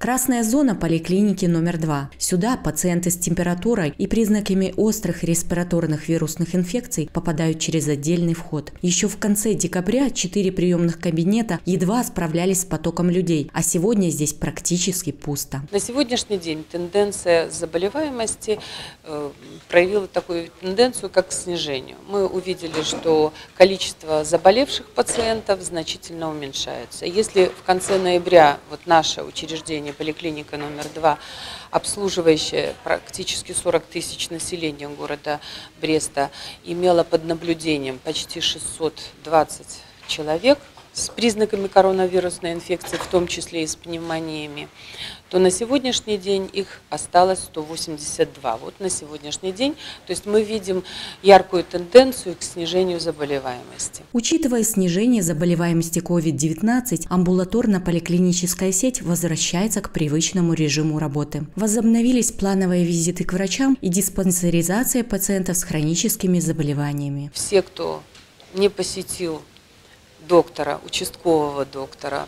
Красная зона поликлиники номер 2. Сюда пациенты с температурой и признаками острых респираторных вирусных инфекций попадают через отдельный вход. Еще в конце декабря 4 приемных кабинета едва справлялись с потоком людей, а сегодня здесь практически пусто. На сегодняшний день тенденция заболеваемости проявила такую тенденцию, как к снижению. Мы увидели, что количество заболевших пациентов значительно уменьшается. Если в конце ноября наше учреждение, поликлиника номер 2, обслуживающая практически 40 тысяч населения города Бреста, имела под наблюдением почти 620 человек с признаками коронавирусной инфекции, в том числе и с пневмониями, то на сегодняшний день их осталось 182. Вот на сегодняшний день, то есть мы видим яркую тенденцию к снижению заболеваемости. Учитывая снижение заболеваемости COVID-19, амбулаторно-поликлиническая сеть возвращается к привычному режиму работы. Возобновились плановые визиты к врачам и диспансеризация пациентов с хроническими заболеваниями. Все, кто не посетил доктора, участкового доктора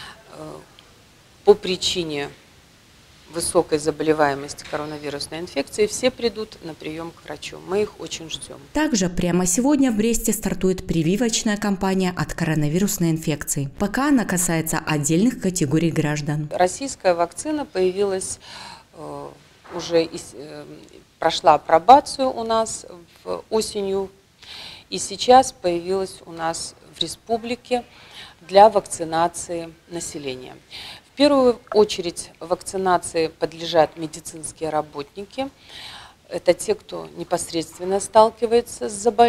по причине высокой заболеваемости коронавирусной инфекции, все придут на прием к врачу. Мы их очень ждем. Также прямо сегодня в Бресте стартует прививочная кампания от коронавирусной инфекции. Пока она касается отдельных категорий граждан. Российская вакцина появилась уже, прошла апробацию у нас осенью, и сейчас появилась у нас в республике для вакцинации населения. В первую очередь вакцинации подлежат медицинские работники. Это те, кто непосредственно сталкивается с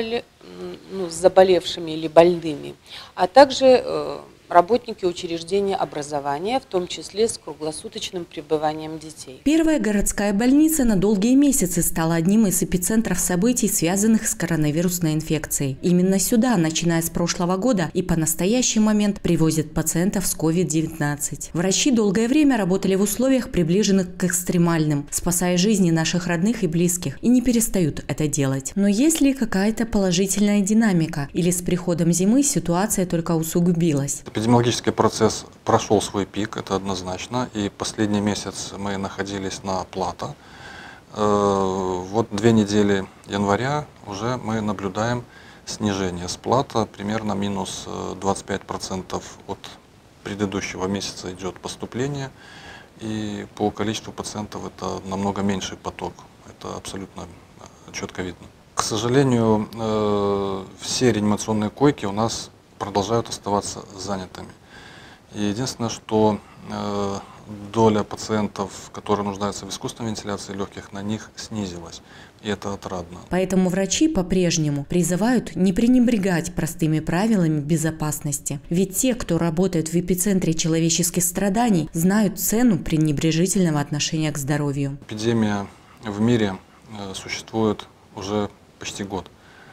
заболевшими или больными, а также работники учреждения образования, в том числе с круглосуточным пребыванием детей. Первая городская больница на долгие месяцы стала одним из эпицентров событий, связанных с коронавирусной инфекцией. Именно сюда, начиная с прошлого года и по настоящий момент, привозят пациентов с COVID-19. Врачи долгое время работали в условиях, приближенных к экстремальным, спасая жизни наших родных и близких, и не перестают это делать. Но есть ли какая-то положительная динамика, или с приходом зимы ситуация только усугубилась? Эпидемиологический процесс прошел свой пик, это однозначно, и последний месяц мы находились на плато. Вот 2 недели января уже мы наблюдаем снижение с плато, примерно минус 25% от предыдущего месяца идет поступление, и по количеству пациентов это намного меньший поток, это абсолютно четко видно. К сожалению, все реанимационные койки у нас продолжают оставаться занятыми. И единственное, что доля пациентов, которые нуждаются в искусственной вентиляции легких, на них снизилась. И это отрадно. Поэтому врачи по-прежнему призывают не пренебрегать простыми правилами безопасности. Ведь те, кто работает в эпицентре человеческих страданий, знают цену пренебрежительного отношения к здоровью. Эпидемия в мире существует уже почти год.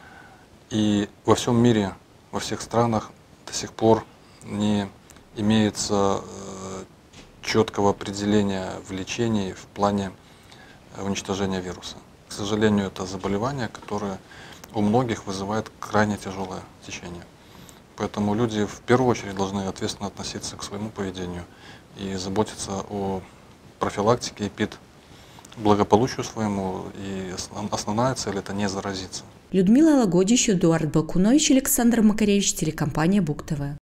И во всем мире, во всех странах до сих пор не имеется четкого определения в лечении в плане уничтожения вируса. К сожалению, это заболевание, которое у многих вызывает крайне тяжелое течение. Поэтому люди в первую очередь должны ответственно относиться к своему поведению и заботиться о профилактике и благополучию своему. И основная цель – это не заразиться. Людмила Лагодич, Эдуард Бакунович, Александр Макаревич, телекомпания Буг ТВ.